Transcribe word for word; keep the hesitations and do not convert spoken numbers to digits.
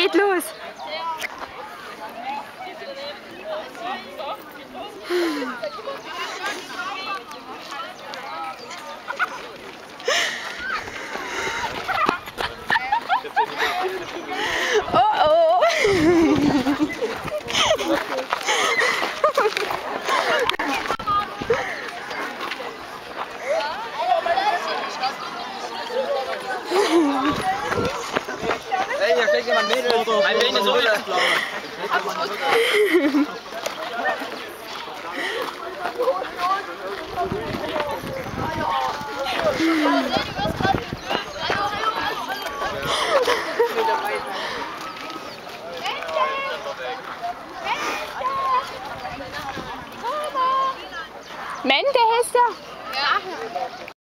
geht los. Oh oh. Hey, hier steht jemand Mädels. Ein wenig so.